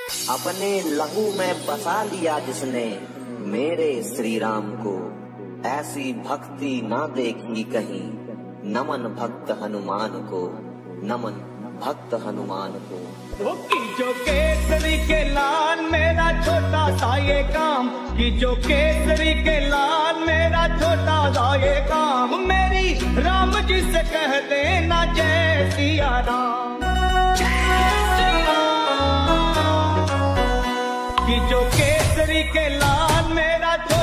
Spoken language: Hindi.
अपने लहू में बसा लिया जिसने मेरे श्री राम को, ऐसी भक्ति ना देखी कहीं। नमन भक्त हनुमान को, नमन भक्त हनुमान को। कि जो केसरी के लाल मेरा छोटा सा ये काम, कि जो केसरी के लाल मेरा छोटा सा ये काम, मेरी राम जी से कह देना जय सिया राम। कि जो केसरी के लाल मेरा